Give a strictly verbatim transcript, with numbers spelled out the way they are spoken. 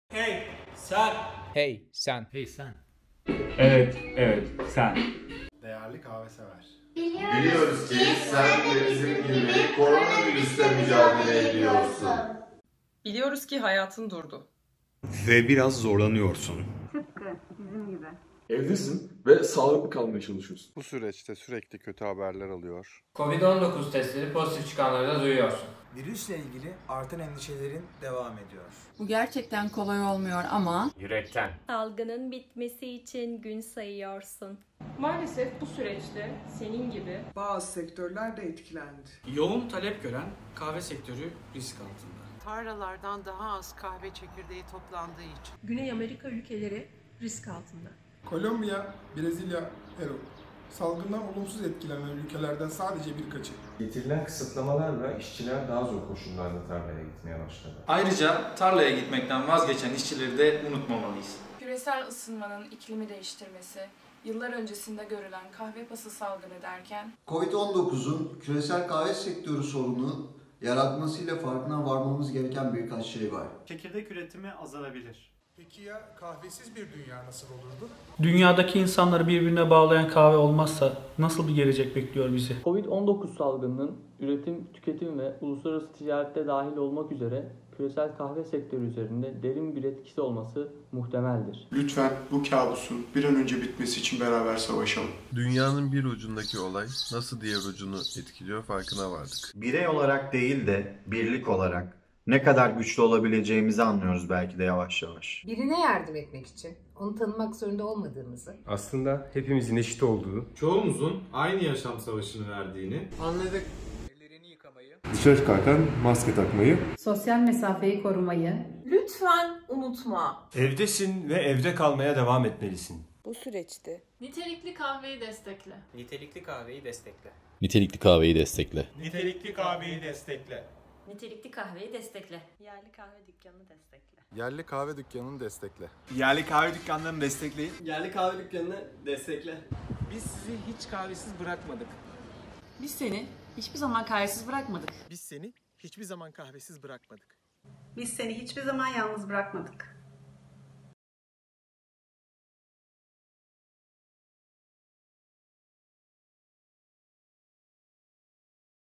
Hey sen. Hey sen. Hey sen. Evet, evet, sen. Değerli kahve sever. Biliyoruz ki sen de bizim gibi koronavirüsle mücadele ediyorsun. Biliyoruz ki hayatın durdu. Ve biraz zorlanıyorsun. Tıpkı bizim gibi. Evdesin ve sağlıklı kalmaya çalışıyorsun. Bu süreçte sürekli kötü haberler alıyor. Covid on dokuz testleri pozitif çıkanları da duyuyorsun. Virüsle ilgili artan endişelerin devam ediyor. Bu gerçekten kolay olmuyor ama... Yürekten. Salgının bitmesi için gün sayıyorsun. Maalesef bu süreçte senin gibi bazı sektörler de etkilendi. Yoğun talep gören kahve sektörü risk altında. Tarlalardan daha az kahve çekirdeği toplandığı için. Güney Amerika ülkeleri risk altında. Kolombiya, Brezilya, Peru. Salgından olumsuz etkilenen ülkelerden sadece birkaçı. Getirilen kısıtlamalarla işçiler daha zor koşullarda tarlaya gitmeye başladı. Ayrıca tarlaya gitmekten vazgeçen işçileri de unutmamalıyız. Küresel ısınmanın iklimi değiştirmesi, yıllar öncesinde görülen kahve pası salgını derken... Covid on dokuzun küresel kahve sektörü sorunu yaratmasıyla farkına varmamız gereken birkaç şey var. Çekirdek üretimi azalabilir. Peki ya kahvesiz bir dünya nasıl olurdu? Dünyadaki insanları birbirine bağlayan kahve olmazsa nasıl bir gelecek bekliyor bizi? Covid on dokuz salgınının üretim, tüketim ve uluslararası ticarette dahil olmak üzere küresel kahve sektörü üzerinde derin bir etkisi olması muhtemeldir. Lütfen bu kabusun bir an önce bitmesi için beraber savaşalım. Dünyanın bir ucundaki olay nasıl diğer ucunu etkiliyor farkına vardık. Birey olarak değil de birlik olarak ne kadar güçlü olabileceğimizi anlıyoruz belki de yavaş yavaş. Birine yardım etmek için onu tanımak zorunda olmadığımızı, aslında hepimizin eşit olduğu, çoğumuzun aynı yaşam savaşını verdiğini anladık. Ellerini yıkamayı, dışarı çıkarken maske takmayı, sosyal mesafeyi korumayı lütfen unutma. Evdesin ve evde kalmaya devam etmelisin. Bu süreçte nitelikli kahveyi destekle. Nitelikli kahveyi destekle. Nitelikli kahveyi destekle. Nitelikli kahveyi destekle. Nitelikli kahveyi destekle. Yerli kahve dükkanını destekle. Yerli kahve dükkanını destekle. Yerli kahve dükkanlarını destekleyin. Yerli kahve dükkanını destekle. Biz sizi hiç kahvesiz bırakmadık. Biz seni hiçbir zaman kahvesiz bırakmadık. Biz seni hiçbir zaman kahvesiz bırakmadık. Biz seni hiçbir zaman yalnız bırakmadık.